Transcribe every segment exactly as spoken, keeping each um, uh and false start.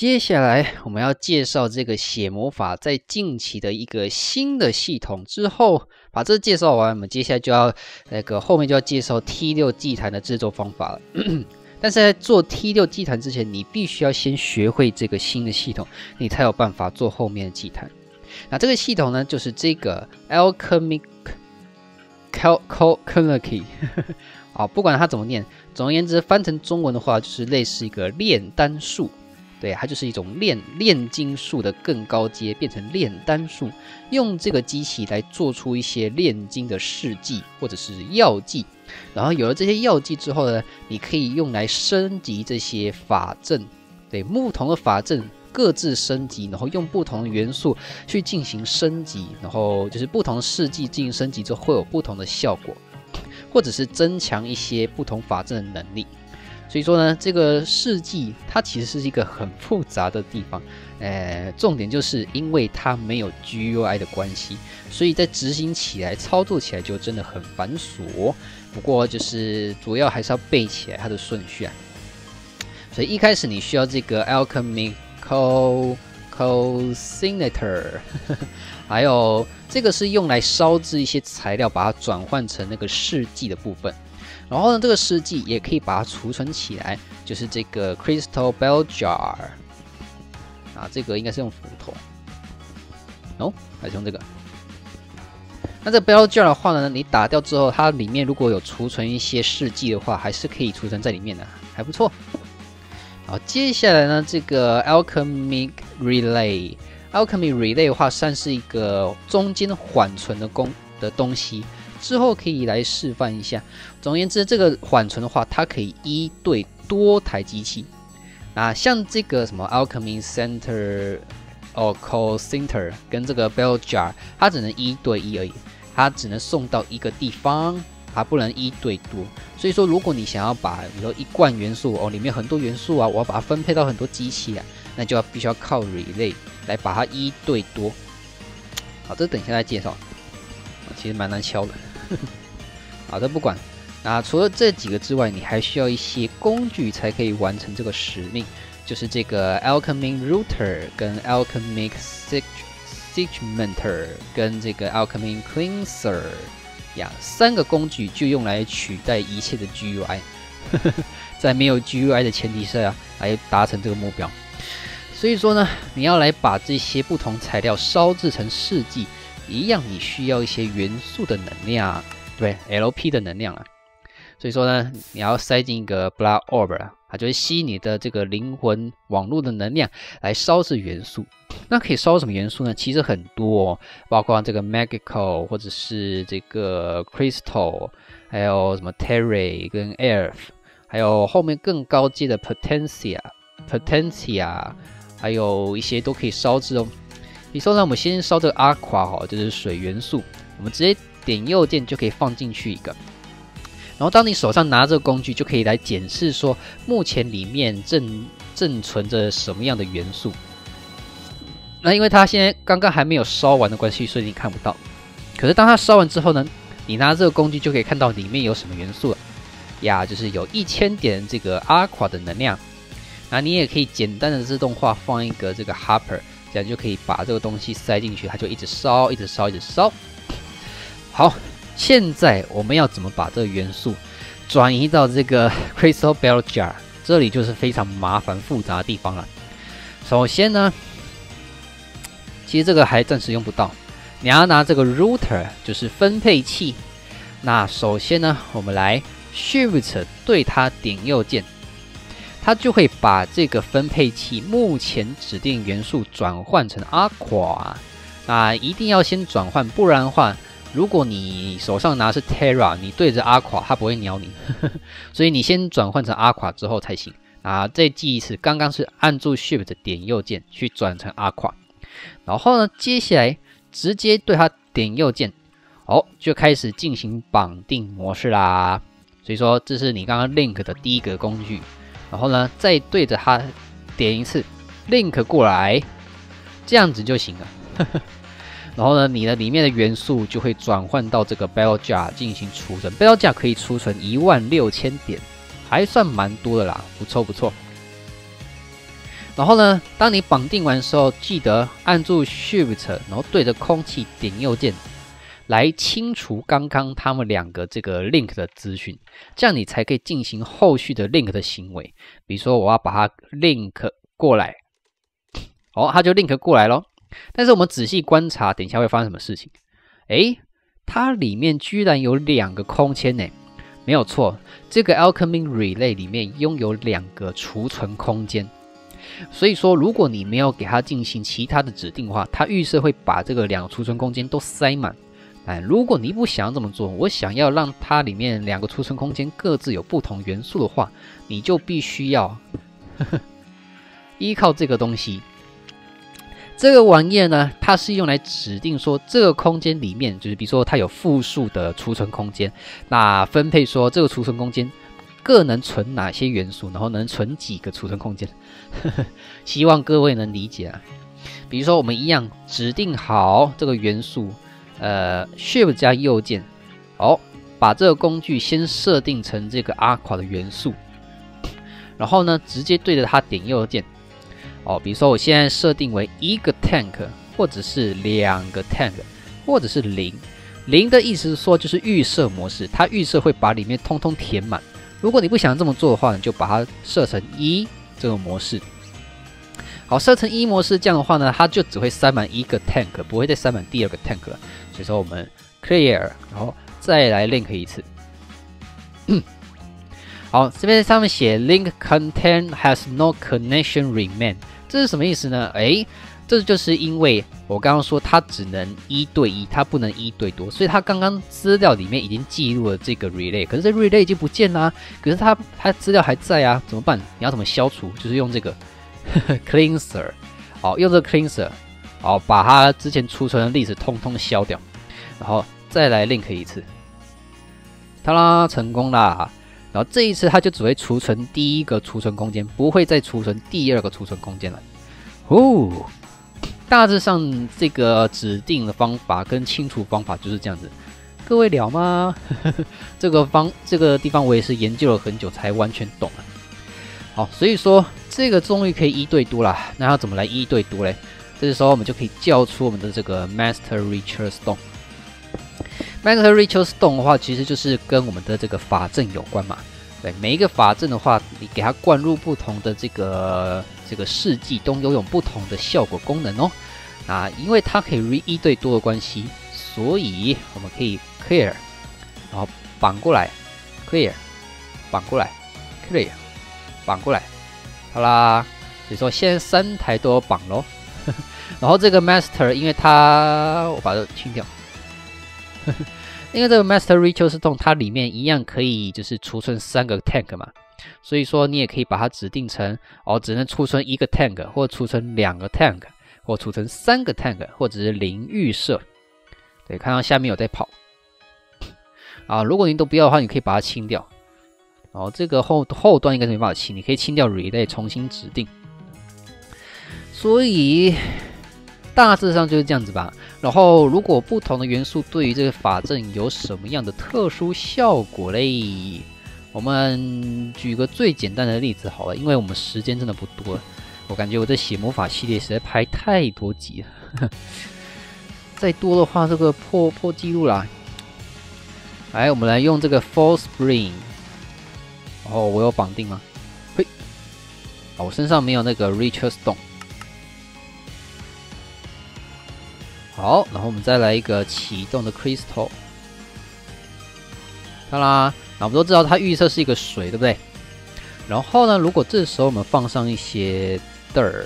接下来我们要介绍这个血魔法在近期的一个新的系统之后，把这介绍完，我们接下来就要那个后面就要介绍 T 六 祭坛的制作方法了。但是在做 T 六 祭坛之前，你必须要先学会这个新的系统，你才有办法做后面的祭坛。那这个系统呢，就是这个 Alchemic Calculity 啊，不管它怎么念，总而言之，翻成中文的话，就是类似一个炼丹术。对，它就是一种炼炼金术的更高阶，变成炼丹术，用这个机器来做出一些炼金的试剂或者是药剂。然后有了这些药剂之后呢，你可以用来升级这些法阵。对，不同的法阵各自升级，然后用不同的元素去进行升级，然后就是不同的试剂进行升级之后会有不同的效果，或者是增强一些不同法阵的能力。所以说呢，这个试剂它其实是一个很复杂的地方，呃，重点就是因为它没有 G U I 的关系，所以在执行起来、操作起来就真的很繁琐。不过就是主要还是要背起来它的顺序啊。所以一开始你需要这个 Alchemical Calcinator， 还有这个是用来烧制一些材料，把它转换成那个试剂的部分。然后呢，这个试剂也可以把它储存起来，就是这个 Crystal Bell Jar 啊，这个应该是用斧头哦，还是用这个。那这个 Bell Jar 的话呢，你打掉之后，它里面如果有储存一些试剂的话，还是可以储存在里面的，还不错。好，接下来呢，这个 Alchemic Relay，Alchemic Relay 的话，算是一个中间缓存的功的东西。之后可以来示范一下。总而言之，这个缓存的话，它可以一对多台机器。那像这个什么 Alchemy Center 哦 Call Center 跟这个 Bell Jar， 它只能一对一而已，它只能送到一个地方，它不能一对多。所以说，如果你想要把比如说一罐元素哦，里面很多元素啊，我要把它分配到很多机器啊，那就要必须要靠 Relay 来把它一对多。好，这等一下再介绍。其实蛮难敲的。好的，不管。那除了这几个之外，你还需要一些工具才可以完成这个使命，就是这个 Alchemic Router 跟 Alchemic Segmenter 跟这个 Alchemic Cleanser 呀，三个工具就用来取代一切的 G U I， 在没有 G U I 的前提下来达成这个目标。所以说呢，你要来把这些不同材料烧制成试剂。一样，你需要一些元素的能量，对 ，L P 的能量啊。所以说呢，你要塞进一个 Blood Orb 啊，它就会吸你的这个灵魂网络的能量来烧制元素。那可以烧什么元素呢？其实很多、哦，包括这个 Magical 或者是这个 Crystal， 还有什么 Terra 跟 Earth， 还有后面更高阶的 Potentia、Potentia， 还有一些都可以烧制哦。比如说呢，我们先烧这个 Aqua 哈，就是水元素，我们直接点右键就可以放进去一个。然后当你手上拿这个工具，就可以来检视说目前里面正正存着什么样的元素。那因为它现在刚刚还没有烧完的关系，所以你看不到。可是当它烧完之后呢，你拿这个工具就可以看到里面有什么元素了呀，就是有一千点这个 Aqua 的能量。那你也可以简单的自动化放一个这个 Hopper。这样就可以把这个东西塞进去，它就一直烧，一直烧，一直烧。好，现在我们要怎么把这个元素转移到这个 Crystal Bell Jar？ 这里就是非常麻烦复杂的地方了。首先呢，其实这个还暂时用不到，你要拿这个 Router， 就是分配器。那首先呢，我们来 Shift 对它点右键。它就会把这个分配器目前指定元素转换成 Aqua， 那一定要先转换，不然的话，如果你手上拿的是 Terra， 你对着 Aqua， 它不会鸟你，所以你先转换成 Aqua 之后才行。啊，再记一次，刚刚是按住 Shift 点右键去转成 Aqua， 然后呢，接下来直接对它点右键，哦，就开始进行绑定模式啦。所以说，这是你刚刚 Link 的第一个工具。然后呢，再对着它点一次 ，link 过来，这样子就行了。然后呢，你的里面的元素就会转换到这个 Bell Jar 进行储存。Bell Jar 可以储存一万六千点，还算蛮多的啦，不错不错。 然后呢，当你绑定完的时候，记得按住 Shift， 然后对着空气点右键，来清除刚刚他们两个这个 link 的资讯，这样你才可以进行后续的 link 的行为。比如说，我要把它 link 过来，哦，它就 link 过来咯。但是我们仔细观察，等一下会发生什么事情？诶，它里面居然有两个空间呢。没有错，这个 Alchemy Relay 里面拥有两个储存空间，所以说如果你没有给它进行其他的指定的话，它预设会把这个两个储存空间都塞满。但如果你不想要这么做，我想要让它里面两个储存空间各自有不同元素的话，你就必须要呵呵依靠这个东西。这个玩意呢，它是用来指定说这个空间里面，就是比如说它有复数的储存空间，那分配说这个储存空间各能存哪些元素，然后能存几个储存空间。希望各位能理解啊。比如说我们一样指定好这个元素，呃 ，Shift 加右键，好，把这个工具先设定成这个 Aqua 的元素，然后呢，直接对着它点右键。哦，比如说我现在设定为一个 tank， 或者是两个 tank， 或者是零。零的意思是说就是预设模式，它预设会把里面通通填满。如果你不想这么做的话，你就把它设成一这个模式。好，设成一模式，这样的话呢，它就只会塞满一个 tank， 不会再塞满第二个 tank 了。所以说我们 clear， 然后再来 link 一次。好，这边上面写 link content has no connection remain， 这是什么意思呢？诶，这就是因为我刚刚说它只能一对一，它不能一对多，所以它刚刚资料里面已经记录了这个 relay， 可是这 relay 已经不见啦，可是它它资料还在啊，怎么办？你要怎么消除？就是用这个cleanser， 好，用这个 cleanser， 好，把它之前储存的历史通通消掉，然后再来 link 一次，ta啦，成功啦！然后这一次它就只会储存第一个储存空间，不会再储存第二个储存空间了。哦，大致上这个指定的方法跟清除方法就是这样子。各位了吗？这个方这个地方我也是研究了很久才完全懂了。好，所以说这个终于可以一对多啦。那要怎么来一对多嘞？这时候我们就可以叫出我们的这个 Master Ritual Stone。Master Ritual Stone 的话，其实就是跟我们的这个法阵有关嘛。对，每一个法阵的话，你给它灌入不同的这个这个事迹，都拥有不同的效果功能哦。那因为它可以一对多的关系，所以我们可以 clear， 然后绑过来 ，clear， 绑过来 ，clear， 绑过来，好啦。所以说现在三台都有绑咯。然后这个 Master， 因为它我把它清掉。因为这个 Master Ritual Stone 它里面一样可以就是储存三个 tank 嘛，所以说你也可以把它指定成哦，只能储存一个 tank， 或储存两个 tank， 或储存三个 tank， 或者是零预设。对，看到下面有在跑啊，如果你都不要的话，你可以把它清掉。哦，这个后后端应该是没办法清，你可以清掉 relay 重新指定。所以大致上就是这样子吧。然后，如果不同的元素对于这个法阵有什么样的特殊效果嘞？我们举个最简单的例子好了，因为我们时间真的不多了，我感觉我这写魔法系列实在拍太多集了，再多的话这个破破纪录啦。来，我们来用这个 Fall Spring。哦，我有绑定吗？嘿，哦，我身上没有那个 Ritual Stone。好，然后我们再来一个启动的 Crystal， 看啦，那我们都知道它预设是一个水，对不对？然后呢，如果这时候我们放上一些 Dirt，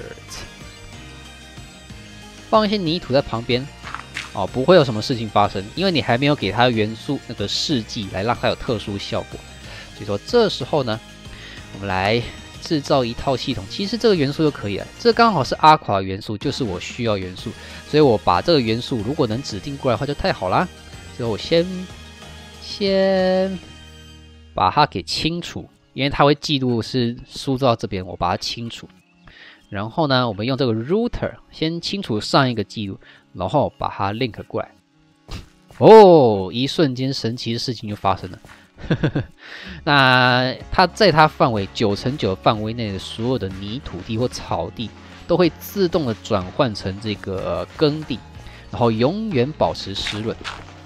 放一些泥土在旁边，哦，不会有什么事情发生，因为你还没有给它元素那个事迹来让它有特殊效果。所以说这时候呢，我们来制造一套系统，其实这个元素就可以了。这刚好是阿垮元素，就是我需要元素，所以我把这个元素如果能指定过来的话，就太好啦。所以我先先把它给清除，因为它会记录是输到这边，我把它清除。然后呢，我们用这个 router 先清除上一个记录，然后把它 link 过来。哦，一瞬间神奇的事情就发生了。 那它在它范围九乘九范围内的所有的泥土地或草地，都会自动的转换成这个耕地，然后永远保持湿润。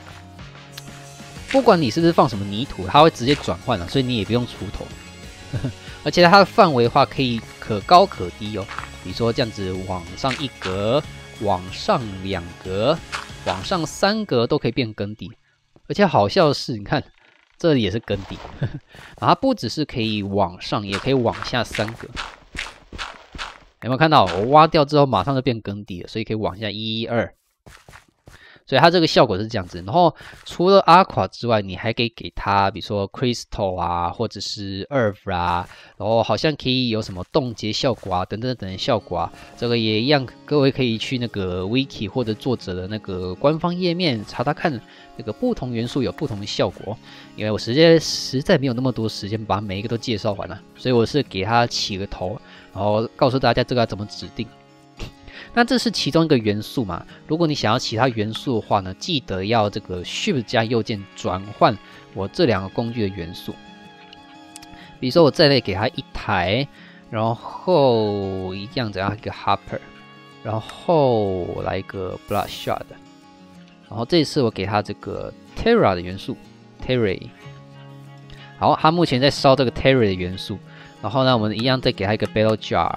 不管你是不是放什么泥土，它会直接转换了，所以你也不用锄头。而且它的范围的话，可以可高可低哦。比如说这样子，往上一格，往上两格，往上三格都可以变耕地。而且好笑的是，你看这里也是耕地，然后它不只是可以往上，也可以往下三格。有没有看到？我挖掉之后马上就变耕地了，所以可以往下一二。所以它这个效果是这样子。然后除了 Aqua 之外，你还可以给它，比如说 Crystal 啊，或者是 Earth 啊，然后好像可以有什么冻结效果啊，等等等等效果啊。这个也一样，各位可以去那个 Wiki 或者作者的那个官方页面查查看，那个不同元素有不同的效果。因为我实在实在没有那么多时间把每一个都介绍完了，所以我是给它起个头，然后告诉大家这个要怎么指定。那这是其中一个元素嘛？如果你想要其他元素的话呢，记得要这个 Shift 加右键转换我这两个工具的元素。比如说我这类给它一台，然后一样这样一个 Hopper， 然后来一个 Bloodshot， 然后这次我给它这个 Terra 的元素 Terra。好，它目前在烧这个 Terra 的元素，然后呢，我们一样再给它一个 Battle Jar。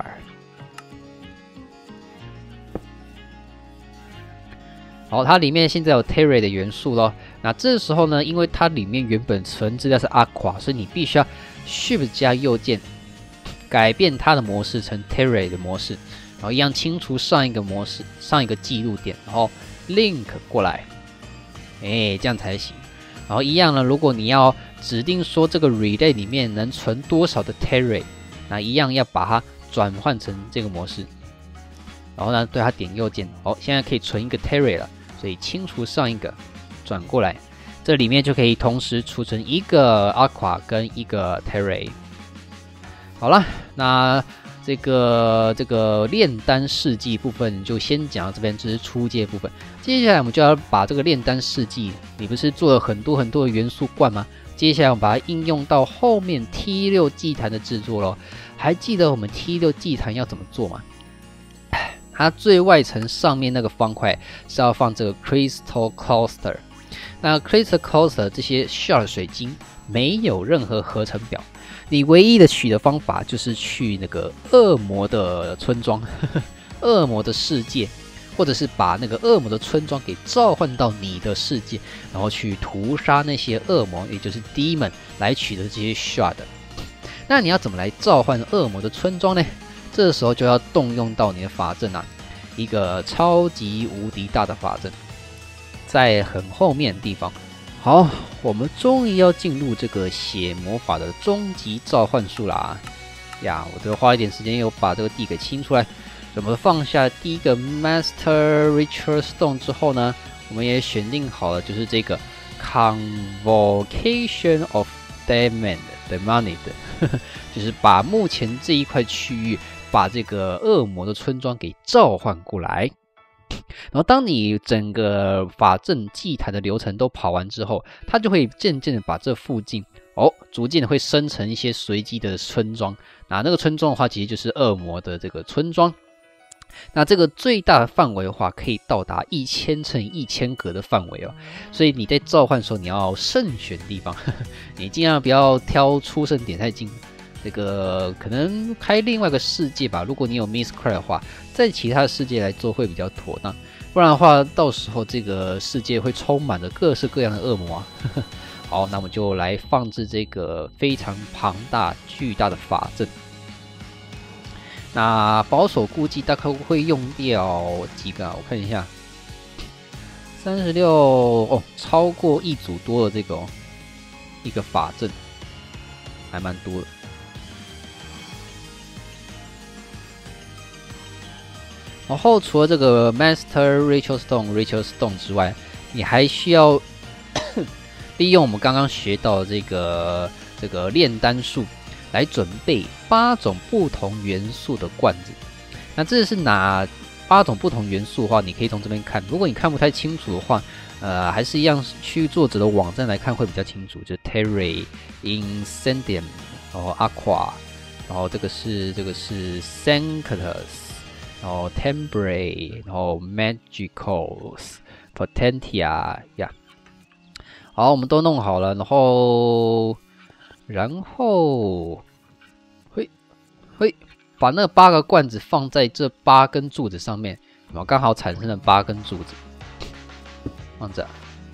好，它里面现在有 Terra 的元素咯。那这时候呢，因为它里面原本存资料是 Aqua， 所以你必须要 Shift 加右键改变它的模式成 Terra 的模式，然后一样清除上一个模式、上一个记录点，然后 Link 过来，哎，这样才行。然后一样呢，如果你要指定说这个 Relay 里面能存多少的 Terra， 那一样要把它转换成这个模式。然后呢，对它点右键，好，现在可以存一个 Terra 了。所以清除上一个，转过来，这里面就可以同时储存一个 Aqua 跟一个 Terra。好了，那这个这个炼丹事迹部分就先讲到这边，这是初阶部分。接下来我们就要把这个炼丹事迹，你不是做了很多很多的元素罐吗？接下来我们把它应用到后面 T 六 祭坛的制作咯。还记得我们 T 六 祭坛要怎么做吗？它最外层上面那个方块是要放这个 Crystal Cluster。那 Crystal Cluster 这些 Shard 水晶没有任何合成表，你唯一的取的方法就是去那个恶魔的村庄、呵呵恶魔的世界，或者是把那个恶魔的村庄给召唤到你的世界，然后去屠杀那些恶魔，也就是 Demon 来取得这些 Shard。那你要怎么来召唤恶魔的村庄呢？这时候就要动用到你的法阵啊，一个超级无敌大的法阵，在很后面的地方。好，我们终于要进入这个血魔法的终极召唤术啦！呀，我这个花一点时间又把这个地给清出来。我们放下第一个 Master Ritual Stone 之后呢，我们也选定好了，就是这个 Convocation of Demon Demon 的，就是把目前这一块区域。把这个恶魔的村庄给召唤过来，然后当你整个法阵祭坛的流程都跑完之后，它就会渐渐的把这附近哦，逐渐的会生成一些随机的村庄。那那个村庄的话，其实就是恶魔的这个村庄。那这个最大的范围的话，可以到达一千乘一千格的范围哦。所以你在召唤的时候，你要慎选地方，呵呵你尽量不要挑出生点太近。这个可能开另外一个世界吧，如果你有 Mistcraft 的话，在其他的世界来做会比较妥当，不然的话，到时候这个世界会充满着各式各样的恶魔啊。好，那我们就来放置这个非常庞大、巨大的法阵。那保守估计大概会用掉几个啊？我看一下，三十六哦，超过一组多的这个、哦、一个法阵，还蛮多的。然后除了这个 Master Ritual Stone、Ritual Stone 之外，你还需要利用我们刚刚学到的这个这个炼丹术来准备八种不同元素的罐子。那这是哪八种不同元素的话，你可以从这边看。如果你看不太清楚的话，呃，还是一样去作者的网站来看会比较清楚。就 Terra、Incendium， 然后 Aqua， 然后这个是这个是 Sanctus， 然后 Tenebrae， 然后 Magicals、Potentia 呀。好，我们都弄好了，然后然后嘿嘿。把那八个罐子放在这八根柱子上面，然后刚好产生了八根柱子，放着。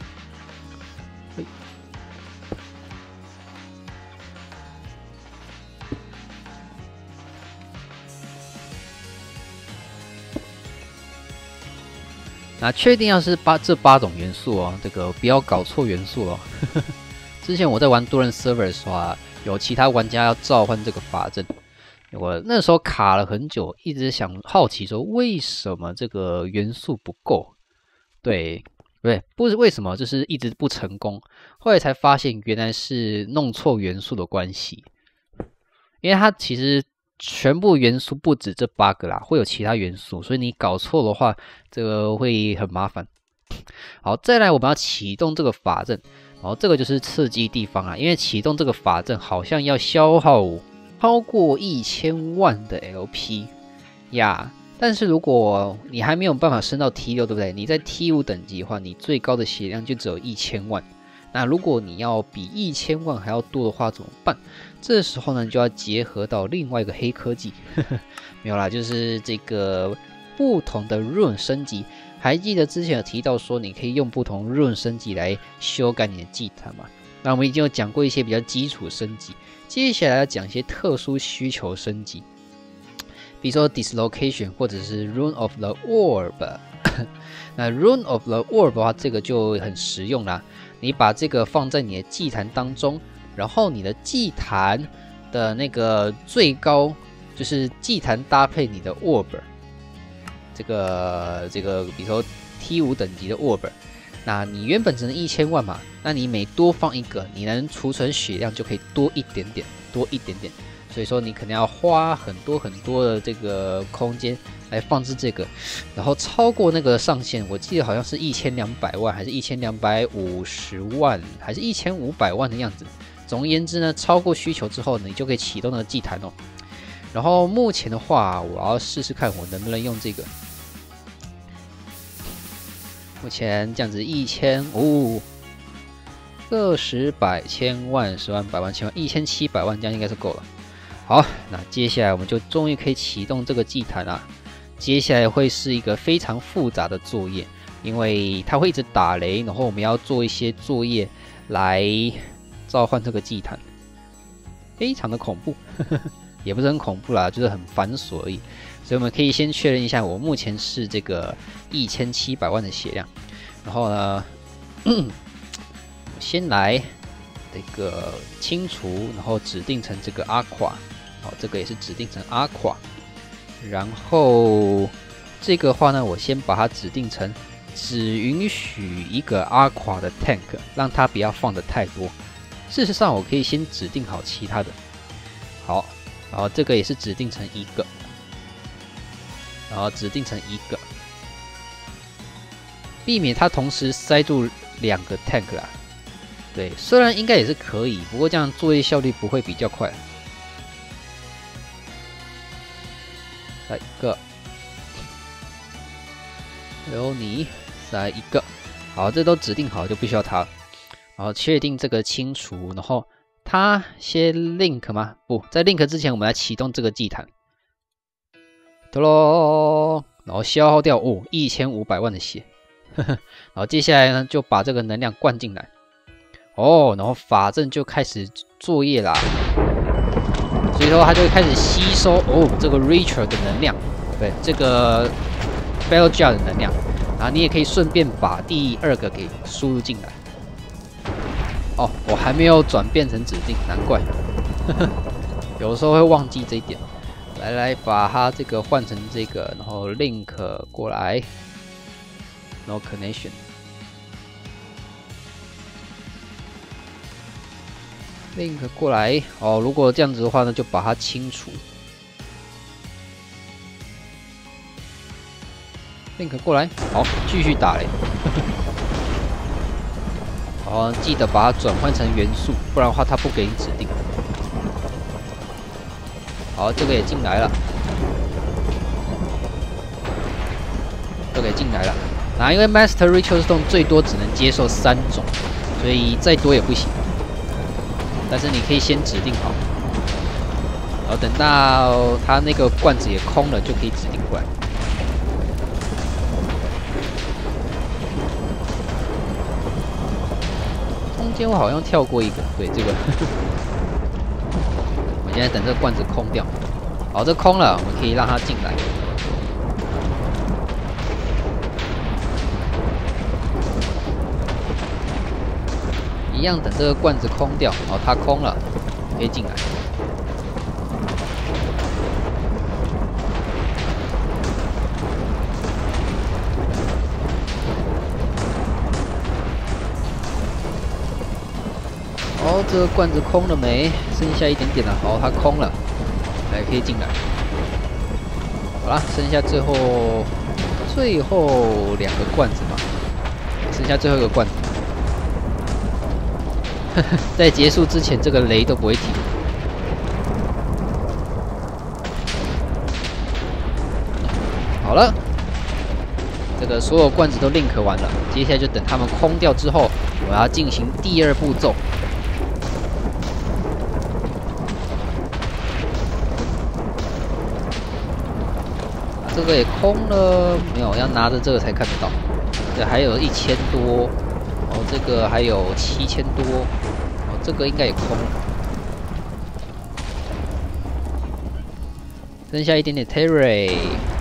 那确定要是八这八种元素哦，这个不要搞错元素哦。之前我在玩多人 server 的时候啊，有其他玩家要召唤这个法阵。我那时候卡了很久，一直想好奇说为什么这个元素不够？对，对，不是为什么，就是一直不成功。后来才发现原来是弄错元素的关系，因为它其实全部元素不止这八个啦，会有其他元素，所以你搞错的话，这个会很麻烦。好，再来我们要启动这个法阵，然后这个就是刺激地方啊，因为启动这个法阵好像要消耗超过一千万的 L P 呀，但是如果你还没有办法升到 T 六，对不对？你在 T 五等级的话，你最高的血量就只有一千万。那如果你要比一千万还要多的话，怎么办？这时候呢，你就要结合到另外一个黑科技，呵呵没有啦，就是这个不同的 rune 升级。还记得之前有提到说，你可以用不同 rune 升级来修改你的祭坛嘛？那我们已经有讲过一些比较基础升级。接下来要讲一些特殊需求升级，比如说 Dislocation 或者是 Rune of the Orb 。那 Rune of the Orb 的话，这个就很实用啦。你把这个放在你的祭坛当中，然后你的祭坛的那个最高就是祭坛搭配你的 Orb， 这个这个比如说 T 五等级的 Orb。那你原本只能一千万嘛，那你每多放一个，你能储存血量就可以多一点点，多一点点。所以说你可能要花很多很多的这个空间来放置这个，然后超过那个上限，我记得好像是一千两百万，还是一千两百五十万，还是一千五百万的样子。总而言之呢，超过需求之后，你就可以启动那个祭坛哦。然后目前的话，我要试试看我能不能用这个。目前这样子一千五、个十百千万十万百万千万一千七百万，这样应该是够了。好，那接下来我们就终于可以启动这个祭坛啦。接下来会是一个非常复杂的作业，因为它会一直打雷，然后我们要做一些作业来召唤这个祭坛，非常的恐怖，呵呵也不是很恐怖啦，就是很繁琐而已。所以我们可以先确认一下，我目前是这个一千七百万的血量，然后呢，先来这个清除，然后指定成这个 Aqua， 好，这个也是指定成 Aqua， 然后这个话呢，我先把它指定成只允许一个 Aqua 的 Tank， 让它不要放的太多。事实上，我可以先指定好其他的，好，然后这个也是指定成一个。然后指定成一个，避免它同时塞住两个 tank 啦。对，虽然应该也是可以，不过这样作业效率不会比较快。塞一个，有你塞一个，好，这都指定好就不需要它了。然后确定这个清除，然后它先 link 吗？不在 link 之前，我们来启动这个祭坛。咚喽，然后消耗掉哦一千五百万的血，呵呵，然后接下来呢就把这个能量灌进来，哦，然后法阵就开始作业啦，所以说它就会开始吸收哦这个 Richer 的能量，对，这个 Bell Jar 的能量，然后你也可以顺便把第二个给输入进来。哦，我还没有转变成指定，难怪，呵呵，有时候会忘记这一点。来来，把它这个换成这个，然后 link 过来，然后 connection， link 过来。哦，如果这样子的话呢，就把它清除。 ，Link 过来，好，继续打嘞。好，记得把它转换成元素，不然的话它不给你指定。好，这个也进来了，这个也进来了。那因为 Master Ritual Stone 最多只能接受三种，所以再多也不行。但是你可以先指定好，然后等到它那个罐子也空了，就可以指定过来。中间我好像跳过一个，对这个。我现在等这个罐子空掉。好，这空了，我们可以让它进来。一样等这个罐子空掉，哦，它空了，可以进来。哦，这个罐子空了没？剩下一点点了。好，它空了，来可以进来。好啦，剩下最后最后两个罐子嘛，剩下最后一个罐子。在结束之前，这个雷都不会停。好了，这个所有罐子都 link 完了，接下来就等它们空掉之后，我要进行第二步骤。这个也空了，没有，要拿着这个才看得到。这还有一千多，哦，这个还有七千多，哦，这个应该也空了。剩下一点点 Terry。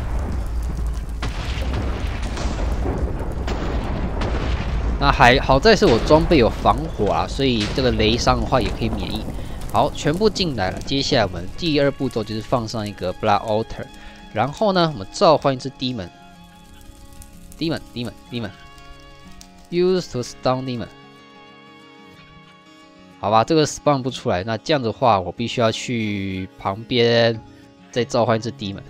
那还好在是我装备有防火啊，所以这个雷伤的话也可以免疫。好，全部进来了。接下来我们第二步骤就是放上一个 Blood Altar。然后呢，我们召唤一只 Demon，Demon，Demon，Demon，Use to stun Demon。好吧，这个 spawn 不出来，那这样的话，我必须要去旁边再召唤一只 Demon。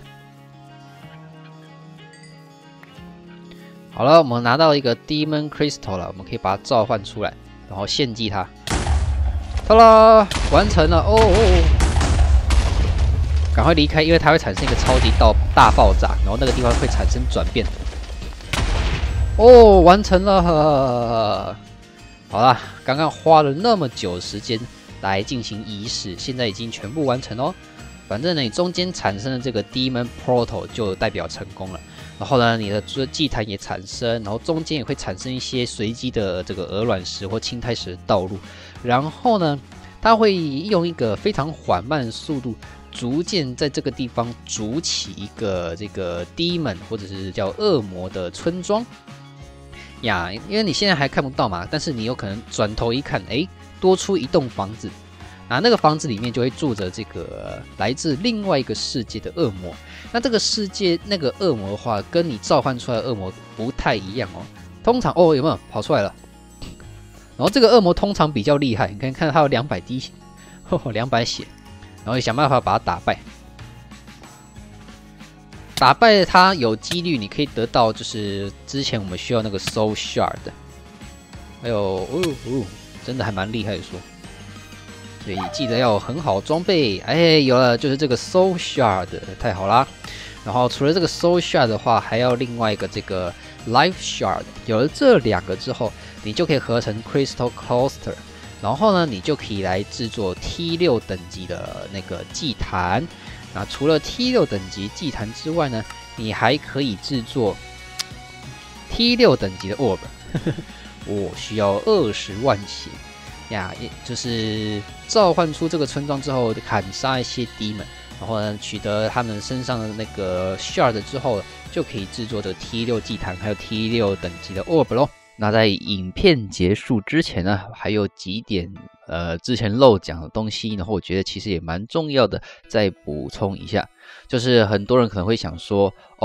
好了，我们拿到一个 Demon Crystal 了，我们可以把它召唤出来，然后献祭它。好啦，完成了哦哦。赶快离开，因为它会产生一个超级大大爆炸，然后那个地方会产生转变。哦，完成了！好啦，刚刚花了那么久时间来进行仪式，现在已经全部完成哦。反正呢，你中间产生的这个 Demon Portal 就代表成功了。然后呢，你的祭坛也产生，然后中间也会产生一些随机的这个鹅卵石或青苔石的道路。然后呢，它会用一个非常缓慢的速度。逐渐在这个地方筑起一个这个 demon 或者是叫恶魔的村庄呀，因为你现在还看不到嘛，但是你有可能转头一看，哎，多出一栋房子，啊，那个房子里面就会住着这个来自另外一个世界的恶魔。那这个世界那个恶魔的话，跟你召唤出来的恶魔不太一样哦。通常哦，有没有跑出来了？然后这个恶魔通常比较厉害，你看看它有两百滴血，两百血。然后想办法把它打败，打败它有几率你可以得到，就是之前我们需要那个 Soul Shard， 还有哦哦，真的还蛮厉害的说，所以记得要有很好的装备。哎，有了，就是这个 Soul Shard， 太好啦。然后除了这个 Soul Shard 的话，还要另外一个这个 Life Shard， 有了这两个之后，你就可以合成 Crystal Cluster。然后呢，你就可以来制作 T 六 等级的那个祭坛。那除了 T 六 等级祭坛之外呢，你还可以制作 T 六 等级的 Orb。我、哦、需要二十万血呀，也就是召唤出这个村庄之后，砍杀一些 Demon， 然后呢，取得他们身上的那个 Shard 之后，就可以制作的 T 六 祭坛，还有 T 六 等级的 Orb 咯。那在影片结束之前呢，还有几点呃之前漏讲的东西，然后我觉得其实也蛮重要的，再补充一下。就是很多人可能会想说，哦，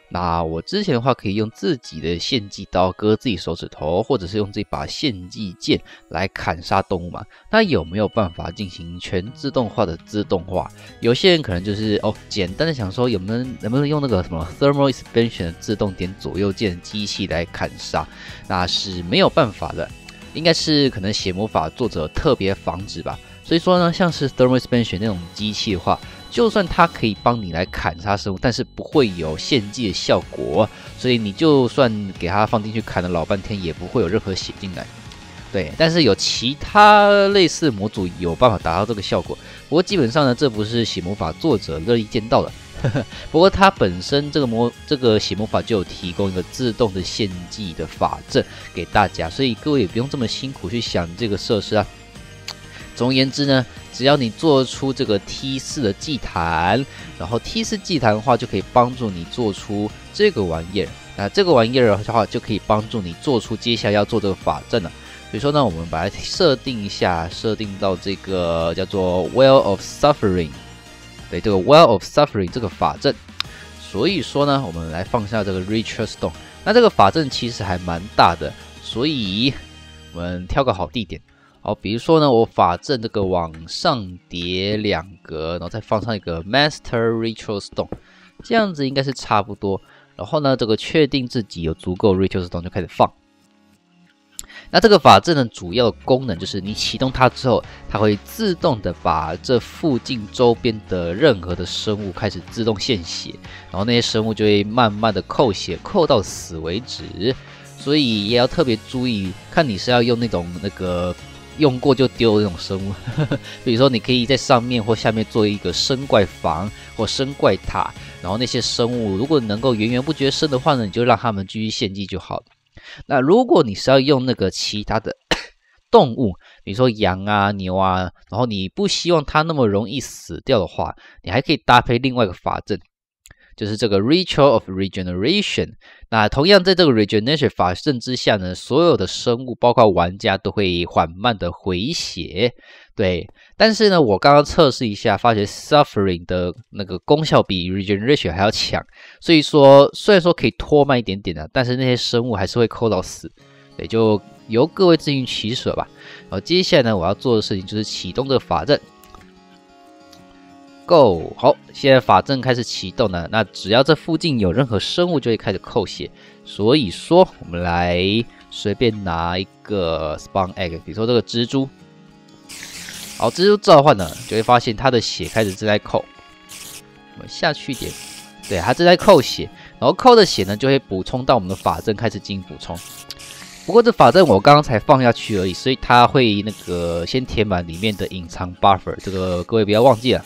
那我之前的话可以用自己的献祭刀割自己手指头，或者是用这把献祭剑来砍杀动物嘛。那有没有办法进行全自动化的自动化？有些人可能就是哦，简单的想说有没有能不能用那个什么 thermal expansion 的自动点左右键机器来砍杀？那是没有办法的，应该是可能写魔法作者特别防止吧。所以说呢，像是 thermal expansion 那种机器的话，就算它可以帮你来砍杀生物，但是不会有献祭的效果，所以你就算给它放进去砍了老半天，也不会有任何血进来。对，但是有其他类似的模组有办法达到这个效果。不过基本上呢，这不是写魔法作者乐意见到的。不过它本身这个魔这个写魔法就有提供一个自动的献祭的法阵给大家，所以各位也不用这么辛苦去想这个设施啊。总而言之呢，只要你做出这个 T 四 的祭坛，然后 T 四 祭坛的话就可以帮助你做出这个玩意儿。那这个玩意儿的话就可以帮助你做出接下来要做这个法阵了。所以说呢，我们把它设定一下，设定到这个叫做 Well of Suffering， 对，这个 Well of Suffering 这个法阵。所以说呢，我们来放下这个 Ritual Stone。那这个法阵其实还蛮大的，所以我们挑个好地点。好，比如说呢，我法阵这个往上叠两格，然后再放上一个 Master Ritual Stone， 这样子应该是差不多。然后呢，这个确定自己有足够 Ritual Stone 就开始放。那这个法阵的主要功能就是你启动它之后，它会自动的把这附近周边的任何的生物开始自动献血，然后那些生物就会慢慢的扣血，扣到死为止。所以也要特别注意，看你是要用那种那个用过就丢的那种生物，比如说你可以在上面或下面做一个生怪房或生怪塔，然后那些生物如果能够源源不绝生的话呢，你就让他们继续献祭就好了。那如果你是要用那个其他的动物，比如说羊啊、牛啊，然后你不希望它那么容易死掉的话，你还可以搭配另外一个法阵，就是这个 Ritual of Regeneration。 那同样在这个 Regeneration 法阵之下呢，所有的生物包括玩家都会缓慢的回血。对，但是呢，我刚刚测试一下，发觉 Suffering 的那个功效比 Regeneration 还要强，所以说虽然说可以拖慢一点点的、啊，但是那些生物还是会扣到死。对，就由各位自行取舍吧。然后接下来呢，我要做的事情就是启动这个法阵。Go， 好，现在法阵开始启动了。那只要这附近有任何生物，就会开始扣血。所以说，我们来随便拿一个 Spawn Egg， 比如说这个蜘蛛。好，蜘蛛召唤呢，就会发现它的血开始正在扣。我们下去一点，对，它正在扣血，然后扣的血呢，就会补充到我们的法阵开始进行补充。不过这法阵我刚刚才放下去而已，所以它会那个先填满里面的隐藏 buffer， 这个各位不要忘记了。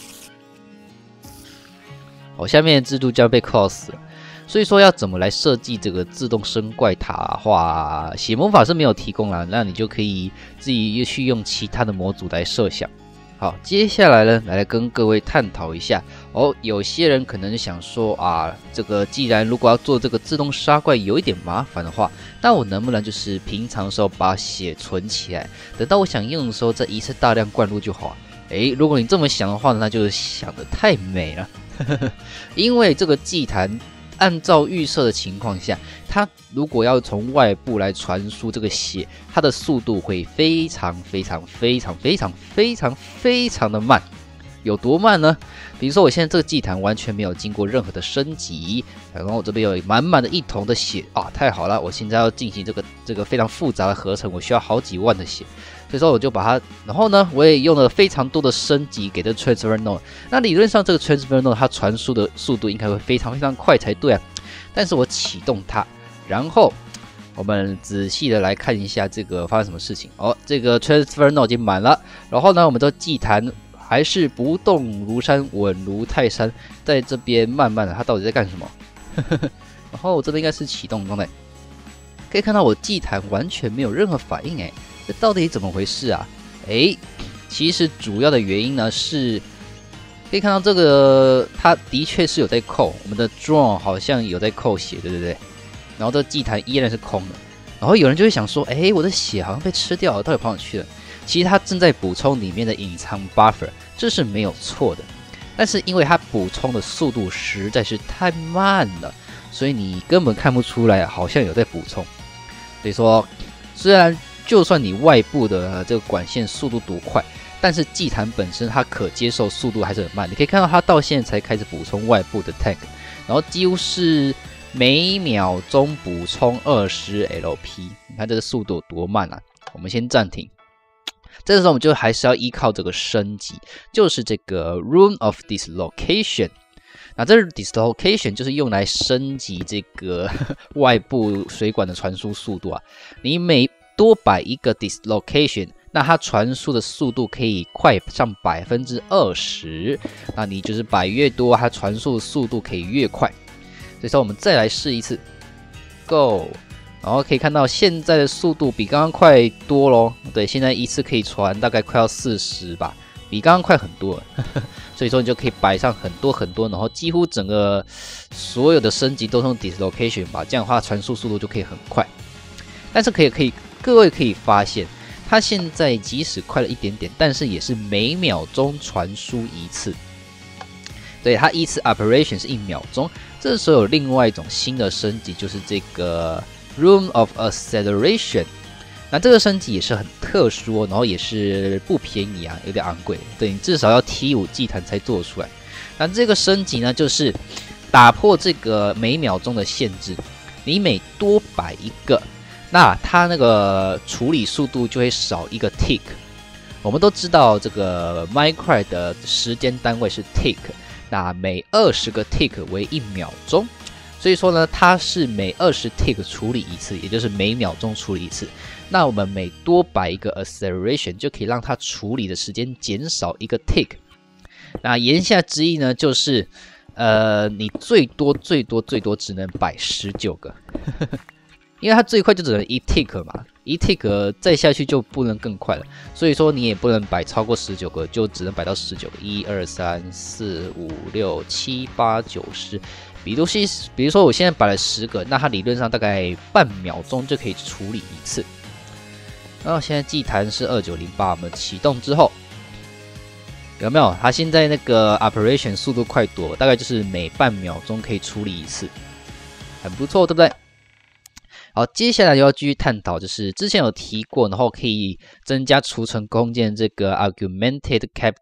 好，下面的蜘蛛将被扣死了。所以说要怎么来设计这个自动生怪塔的话，写魔法是没有提供啦，那你就可以自己去用其他的模组来设想。好，接下来呢，来跟各位探讨一下哦。有些人可能想说啊，这个既然如果要做这个自动杀怪有一点麻烦的话，那我能不能就是平常的时候把血存起来，等到我想用的时候再一次大量灌入就好啊？诶，如果你这么想的话呢，那就是想得太美了。因为这个祭坛按照预设的情况下，它如果要从外部来传输这个血，它的速度会非常非常非常非常非常非常的慢。有多慢呢？比如说我现在这个祭坛完全没有经过任何的升级，然后我这边有满满的一桶的血啊，太好了！我现在要进行这个这个非常复杂的合成，我需要好几万的血。所以说我就把它，然后呢，我也用了非常多的升级给这 Transfer Node。那理论上这个 Transfer Node 它传输的速度应该会非常非常快才对啊。但是我启动它，然后我们仔细的来看一下这个发生什么事情。哦，这个 Transfer Node 已经满了，然后呢，我们的祭坛还是不动如山，稳如泰山，在这边慢慢的，它到底在干什么？然后我这边应该是启动状态，可以看到我祭坛完全没有任何反应，哎。这到底怎么回事啊？诶，其实主要的原因呢是，可以看到这个它的确是有在扣，我们的 drone 好像有在扣血，对不对？然后这祭坛依然是空的，然后有人就会想说，诶，我的血好像被吃掉了，到底跑哪去了？其实它正在补充里面的隐藏 buffer， 这是没有错的。但是因为它补充的速度实在是太慢了， 所以你根本看不出来好像有在补充。所以说，虽然就算你外部的这个管线速度多快，但是祭坛本身它可接受速度还是很慢。你可以看到它到现在才开始补充外部的 tank， 然后几乎是每秒钟补充二十 L P， 你看这个速度有多慢啊！我们先暂停。这个时候我们就还是要依靠这个升级，就是这个 Rune of Dislocation。那这个 Dislocation 就是用来升级这个外部水管的传输速度啊。你每多摆一个 Dislocation， 那它传输的速度可以快上 百分之二十。那你就是摆越多，它传输的速度可以越快。所以说我们再来试一次 ，Go。然后可以看到现在的速度比刚刚快多咯，对，现在一次可以传大概快要四十吧，比刚刚快很多了。所以说你就可以摆上很多很多，然后几乎整个所有的升级都是用 Dislocation 吧，这样的话传输速度就可以很快。但是可以可以，各位可以发现，它现在即使快了一点点，但是也是每秒钟传输一次。对，它一次 operation 是一秒钟。这时候有另外一种新的升级，就是这个 Rune of Acceleration。那这个升级也是很特殊哦，然后也是不便宜啊，有点昂贵。对，你至少要 T 五 祭坛才做得出来。那这个升级呢，就是打破这个每秒钟的限制，你每多摆一个，那它那个处理速度就会少一个 tick。我们都知道这个 Minecraft 的时间单位是 tick， 那每二十个 tick 为一秒钟。所以说呢，它是每二十 tick 处理一次，也就是每秒钟处理一次。那我们每多摆一个 acceleration， 就可以让它处理的时间减少一个 tick。那言下之意呢，就是呃，你最多最多最多只能摆十九个，因为它最快就只能一 tick 嘛，一 tick 再下去就不能更快了。所以说你也不能摆超过十九个，就只能摆到十九个，一二三四五六七八九十。比如说，比如说我现在摆了十个，那它理论上大概半秒钟就可以处理一次。然后现在祭坛是二九零八，我们启动之后，有没有？它现在那个 operation 速度快多，大概就是每半秒钟可以处理一次，很不错，对不对？好，接下来就要继续探讨，就是之前有提过，然后可以增加储存空间这个 augmented cap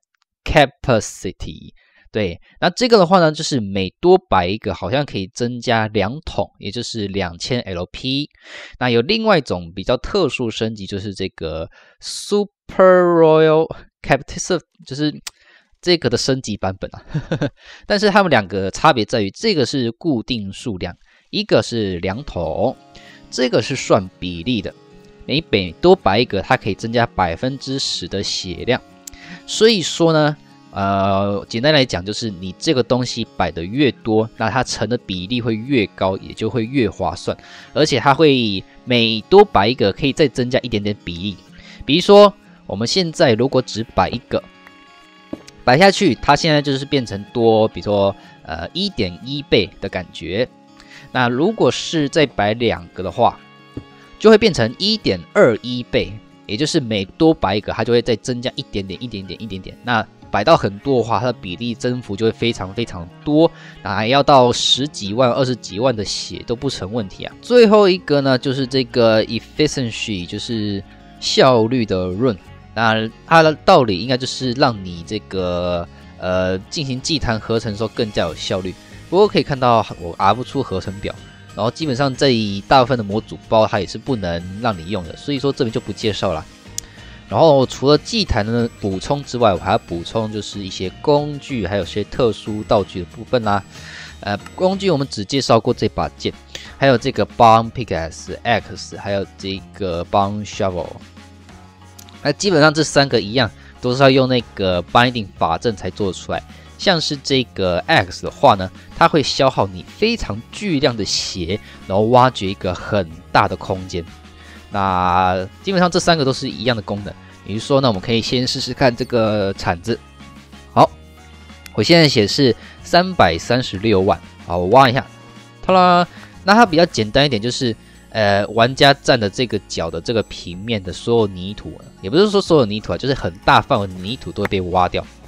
capacity。对，那这个的话呢，就是每多摆一个，好像可以增加两桶，也就是两千 L P。那有另外一种比较特殊升级，就是这个 Super Royal Capacity， 就是这个的升级版本啊。但是它们两个差别在于，这个是固定数量，一个是两桶，这个是算比例的。每每多摆一个，它可以增加 百分之十 的血量。所以说呢，呃，简单来讲，就是你这个东西摆的越多，那它乘的比例会越高，也就会越划算。而且它会每多摆一个，可以再增加一点点比例。比如说，我们现在如果只摆一个，摆下去，它现在就是变成多，比如说呃 一点一 倍的感觉。那如果是再摆两个的话，就会变成 一点二一 倍，也就是每多摆一个，它就会再增加一点点、一点点、一点点。那摆到很多的话，它的比例增幅就会非常非常多，那还要到十几万、二十几万的血都不成问题啊。最后一个呢，就是这个 efficiency， 就是效率的 rune。那它的道理应该就是让你这个呃进行祭坛合成的时候更加有效率。不过可以看到我 R 不出合成表，然后基本上这一大部分的模组包它也是不能让你用的，所以说这边就不介绍了。然后除了祭坛的补充之外，我还要补充就是一些工具，还有些特殊道具的部分啦。呃，工具我们只介绍过这把剑，还有这个 Bone Pickaxe、Axe， 还有这个 Bone Shovel。那基本上这三个一样，都是要用那个 Binding 法阵才做得出来。像是这个 Axe 的话呢，它会消耗你非常巨量的血，然后挖掘一个很大的空间。那基本上这三个都是一样的功能。比如说呢，我们可以先试试看这个铲子。好，我现在写是三百三十六万。好，我挖一下，啪啦。那它比较简单一点，就是呃，玩家站的这个角的这个平面的所有泥土，也不是说所有泥土啊，就是很大范围的泥土都会被挖掉。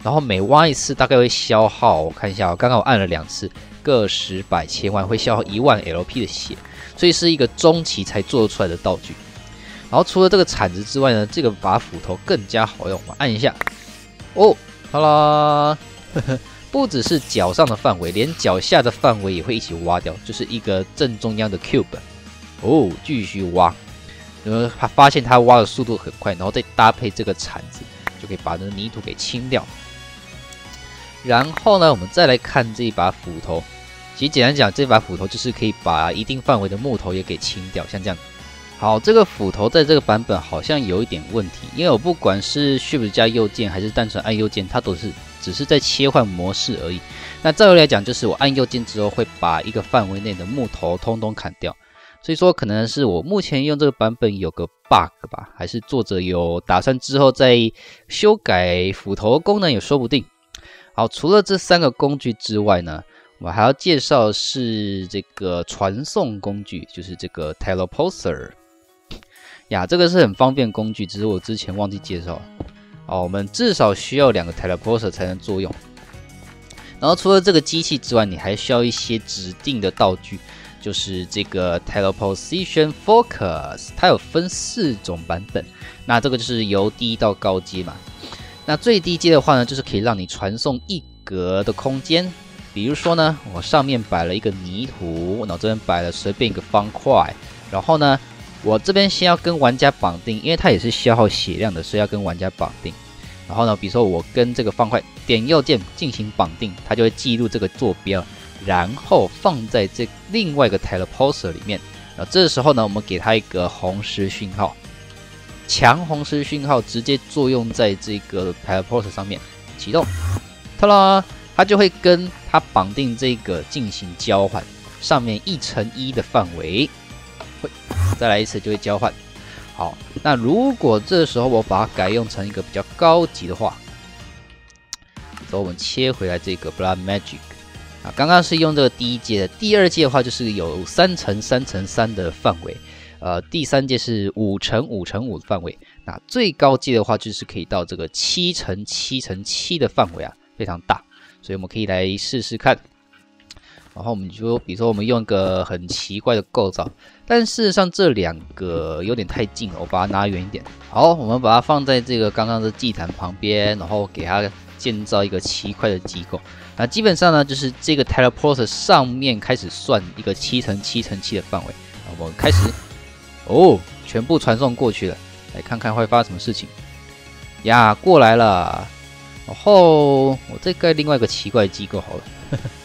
然后每挖一次大概会消耗，我看一下，我刚刚我按了两次，各十百千万会消耗一万 L P 的血，所以是一个中期才做出来的道具。然后除了这个铲子之外呢，这个把斧头更加好用，我们按一下，哦，好啦，呵呵，不只是脚上的范围，连脚下的范围也会一起挖掉，就是一个正中央的 cube。哦，继续挖，然后他发现他挖的速度很快，然后再搭配这个铲子，就可以把那个泥土给清掉。然后呢，我们再来看这一把斧头。其实简单讲，这把斧头就是可以把一定范围的木头也给清掉，像这样。好，这个斧头在这个版本好像有一点问题，因为我不管是 Shift 加右键还是单纯按右键，它都是只是在切换模式而已。那照理来讲，就是我按右键之后会把一个范围内的木头通通砍掉。所以说，可能是我目前用这个版本有个 bug 吧，还是作者有打算之后再修改斧头功能也说不定。好，除了这三个工具之外呢，我还要介绍的是这个传送工具，就是这个 Teleporter 呀，这个是很方便工具，只是我之前忘记介绍了。好，我们至少需要两个 Teleporter 才能作用。然后除了这个机器之外，你还需要一些指定的道具，就是这个 Teleportation Focus， 它有分四种版本。那这个就是由低到高阶嘛。那最低阶的话呢，就是可以让你传送一格的空间。比如说呢，我上面摆了一个泥土，然后这边摆了随便一个方块，然后呢，我这边先要跟玩家绑定，因为它也是消耗血量的，所以要跟玩家绑定。然后呢，比如说我跟这个方块点右键进行绑定，它就会记录这个坐标，然后放在这另外一个 Teleporter 里面。然后这时候呢，我们给它一个红石讯号。强红石讯号直接作用在这个 Teleporter 上面，启动，ta啦，它就会跟它绑定这个进行交换，上面一乘一的范围，会再来一次就会交换。好，那如果这时候我把它改用成一个比较高级的话，所以我们切回来这个 Blood Magic 啊，刚刚是用这个第一阶的，第二阶的话就是有三乘三乘三的范围。呃，第三阶是五乘五乘五的范围，那最高阶的话就是可以到这个七乘七乘七的范围啊，非常大，所以我们可以来试试看。然后我们就比如说我们用一个很奇怪的构造，但事实上这两个有点太近了，我把它拿远一点。好，我们把它放在这个刚刚的祭坛旁边，然后给它建造一个奇怪的机构。那基本上呢，就是这个 Teleporter 上面开始算一个七乘七乘七的范围，我们开始。哦，全部传送过去了，来看看会发生什么事情呀？过来了，然后我再盖另外一个奇怪的机构好了。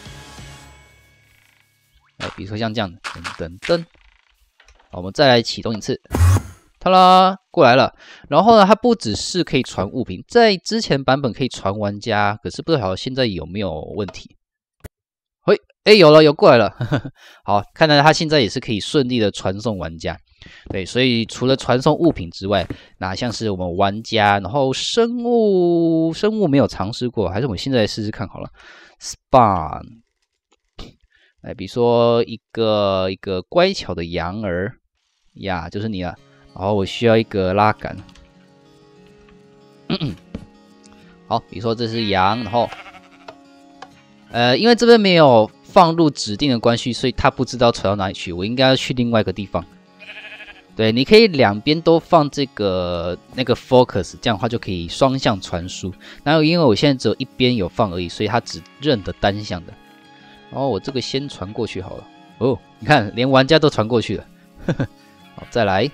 哎，比如说像这样的，噔噔噔，好，我们再来启动一次，ta啦，过来了。然后呢，它不只是可以传物品，在之前版本可以传玩家，可是不知道现在有没有问题。嘿，哎，有了，有过来了。好，看来它现在也是可以顺利的传送玩家。对，所以除了传送物品之外，那像是我们玩家，然后生物，生物没有尝试过，还是我们现在来试试看好了。Spawn， 哎，比如说一个一个乖巧的羊儿呀，就是你了。然后我需要一个拉杆。嗯嗯好，比如说这是羊，然后，呃，因为这边没有放入指定的关系，所以他不知道传到哪里去，我应该要去另外一个地方。对，你可以两边都放这个那个 focus， 这样的话就可以双向传输。然后因为我现在只有一边有放而已，所以它只认得单向的。然后我这个先传过去好了。哦，你看，连玩家都传过去了。呵呵，好，再来，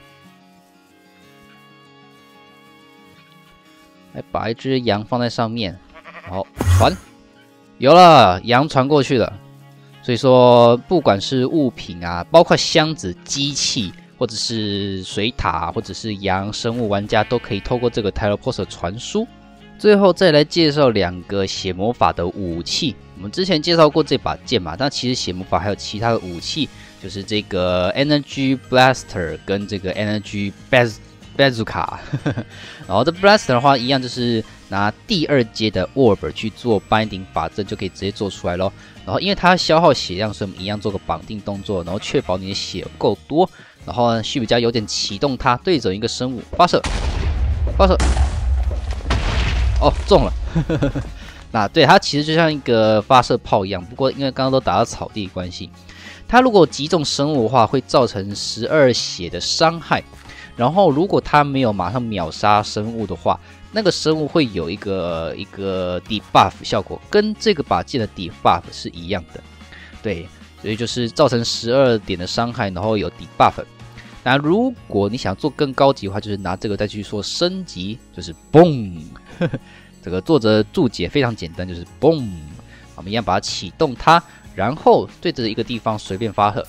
来把一只羊放在上面，好，传，有了，羊传过去了。所以说，不管是物品啊，包括箱子、机器。或者是水塔，或者是羊生物玩家都可以透过这个 Teleporter 传输。最后再来介绍两个血魔法的武器。我们之前介绍过这把剑嘛，但其实血魔法还有其他的武器，就是这个 Energy Blaster 跟这个 Energy Bazooka。然后这 Blaster 的话，一样就是拿第二阶的 Orb 去做 Binding 法阵，就可以直接做出来咯。然后因为它消耗血量，所以我们一样做个绑定动作，然后确保你的血够多。然后呢，虚比加有点启动它，对准一个生物发射，发射，哦，中了， 那对它其实就像一个发射炮一样，不过因为刚刚都打到草地的关系，它如果击中生物的话，会造成十二血的伤害。然后如果它没有马上秒杀生物的话，那个生物会有一个一个 debuff 效果，跟这个把剑的 debuff 是一样的。对，所以就是造成十二点的伤害，然后有 debuff。那如果你想做更高级的话，就是拿这个再去说升级，就是嘣。这个作者注解非常简单，就是嘣，我们一样把它启动它，然后对着一个地方随便发射，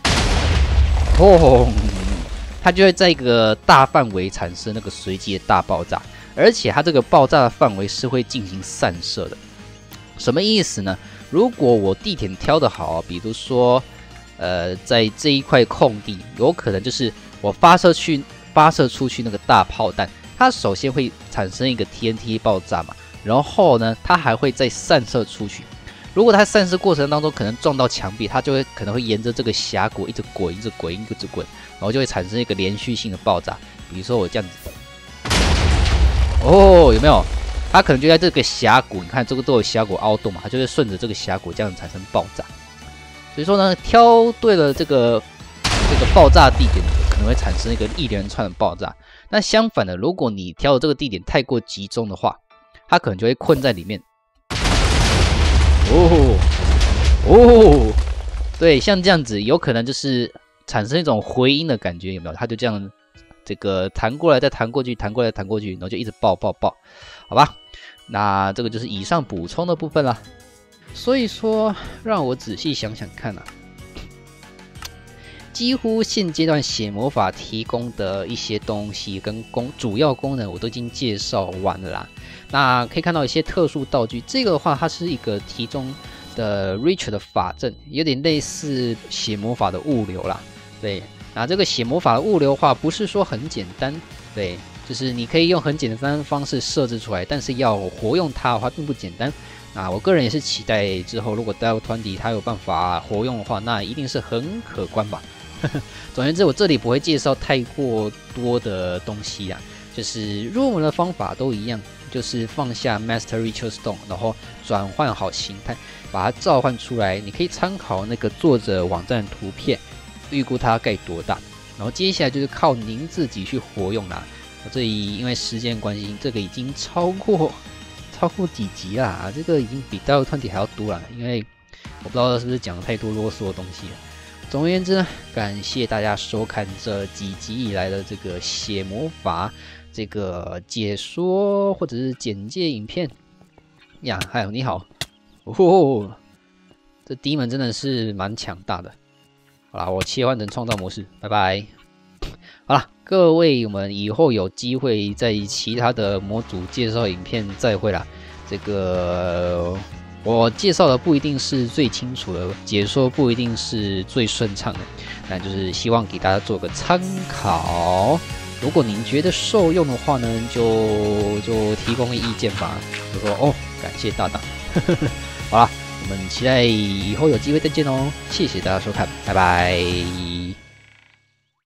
砰，它就会在一个大范围产生那个随机的大爆炸，而且它这个爆炸的范围是会进行散射的。什么意思呢？如果我地点挑得好，比如说，呃，在这一块空地，有可能就是我发射去发射出去那个大炮弹。它首先会产生一个 T N T 爆炸嘛，然后呢，它还会再散射出去。如果它散射过程当中可能撞到墙壁，它就会可能会沿着这个峡谷一直滚，一直滚，一直滚，然后就会产生一个连续性的爆炸。比如说我这样子，哦，有没有？它可能就在这个峡谷，你看这个都有峡谷凹洞嘛，它就会顺着这个峡谷这样产生爆炸。所以说呢，挑对了这个这个爆炸地点，可能会产生一个一连串的爆炸。那相反的，如果你挑的这个地点太过集中的话，它可能就会困在里面。哦哦，对，像这样子，有可能就是产生一种回音的感觉，有没有？它就这样，这个弹过来再弹过去，弹过来弹过去，然后就一直爆爆爆，好吧？那这个就是以上补充的部分啦。所以说，让我仔细想想看啊。几乎现阶段血魔法提供的一些东西跟功主要功能我都已经介绍完了啦。那可以看到一些特殊道具，这个的话它是一个题中的 Reach 的法阵，有点类似血魔法的物流啦。对，那这个血魔法的物流的话不是说很简单，对，就是你可以用很简单的方式设置出来，但是要活用它的话并不简单。那我个人也是期待之后如果 Dive 团体它有办法活用的话，那一定是很可观吧。总而言之，我这里不会介绍太过多的东西啊，就是入门的方法都一样，就是放下 Master Ritual Stone， 然后转换好形态，把它召唤出来。你可以参考那个作者网站的图片，预估它盖多大。然后接下来就是靠您自己去活用啦。我这里因为时间关系，这个已经超过超过几集啦，这个已经比 Dive 团体还要多了，因为我不知道是不是讲了太多啰嗦的东西了。总而言之呢，感谢大家收看这几集以来的这个血魔法这个解说或者是简介影片呀。还有你好，哦，这敌们真的是蛮强大的。好啦，我切换成创造模式，拜拜。好啦，各位，我们以后有机会在其他的模组介绍影片再会啦。这个。我介绍的不一定是最清楚的，解说不一定是最顺畅的，那就是希望给大家做个参考。如果您觉得受用的话呢，就就提供意见吧，就说哦，感谢大大。好啦，我们期待以后有机会再见哦，谢谢大家收看，拜拜。